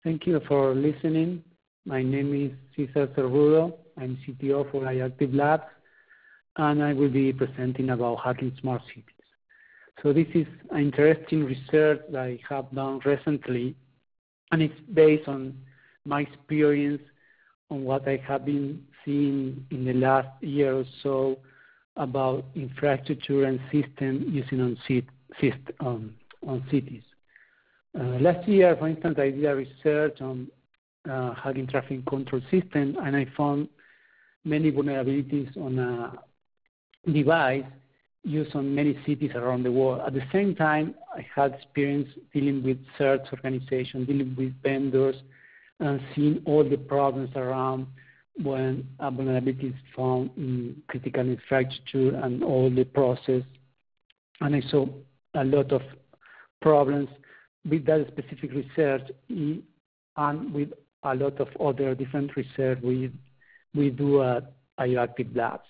Thank you for listening. My name is Cesar Cerrudo. I'm CTO for IOActive Labs, and I will be presenting about hacking smart cities. So this is an interesting research that I have done recently, and it's based on my experience on what I have been seeing in the last year or so about infrastructure and system using on cities. Last year, for instance, I did a research on hacking traffic control system, and I found many vulnerabilities on a device used on many cities around the world. At the same time, I had experience dealing with search organizations, dealing with vendors, and seeing all the problems around when a vulnerability is found in critical infrastructure and all the process. And I saw a lot of problems with that specific research and with a lot of other different research we do at IOActive Labs.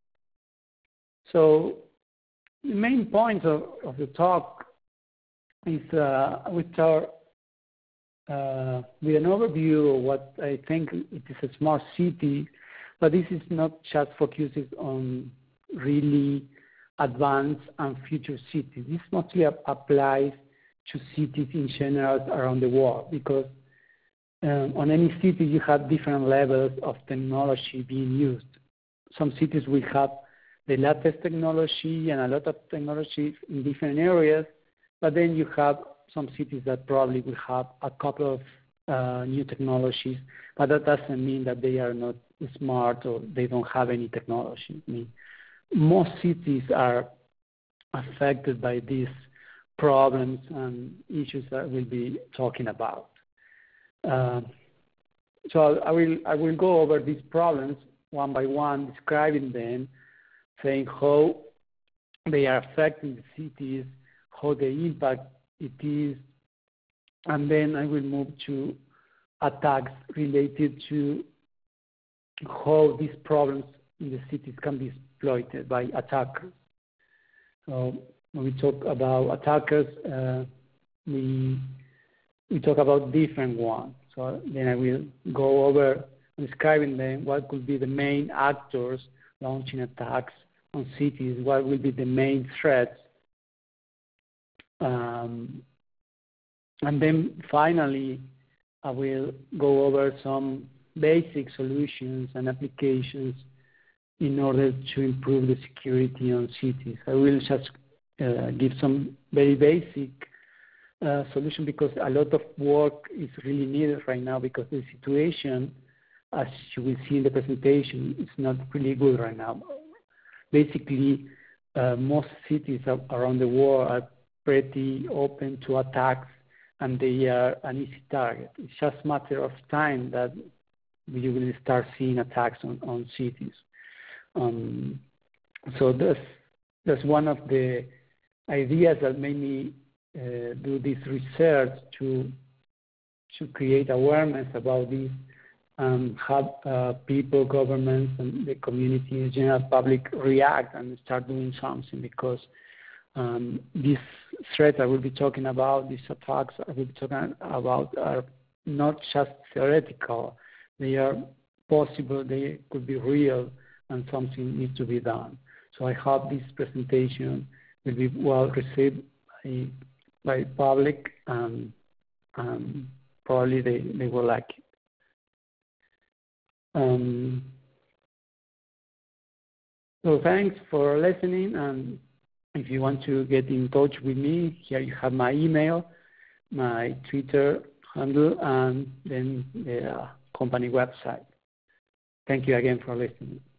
So the main point of the talk is we start with an overview of what I think it is a smart city, but this is not just focuses on really advanced and future cities. This mostly applies to cities in general around the world, because on any city you have different levels of technology being used. Some cities will have the latest technology and a lot of technology in different areas, but then you have some cities that probably will have a couple of new technologies, but that doesn't mean that they are not smart or they don't have any technology. I mean, most cities are affected by these problems and issues that we'll be talking about. So I will go over these problems one by one, describing them, saying how they are affecting the cities, how they impact it is, and then I will move to attacks related to how these problems in the cities can be exploited by attackers. So when we talk about attackers, we talk about different ones. So then I will go over describing them, what could be the main actors launching attacks on cities, what will be the main threats. And then finally, I will go over some basic solutions and applications in order to improve the security on cities. I will just give some very basic solution, because a lot of work is really needed right now, because the situation, as you will see in the presentation, is not really good right now. Basically, most cities around the world are pretty open to attacks, and they are an easy target. It's just a matter of time that we will start seeing attacks on cities. So that's one of the ideas that made me do this research to create awareness about this, and have people, governments, and the community, the general public react and start doing something, because these threats I will be talking about, these attacks I will be talking about, are not just theoretical. They are possible, they could be real, and something needs to be done. So I hope this presentation will be well received by public, and probably they will like it. So thanks for listening, and if you want to get in touch with me, here you have my email, my Twitter handle, and then the company website. Thank you again for listening.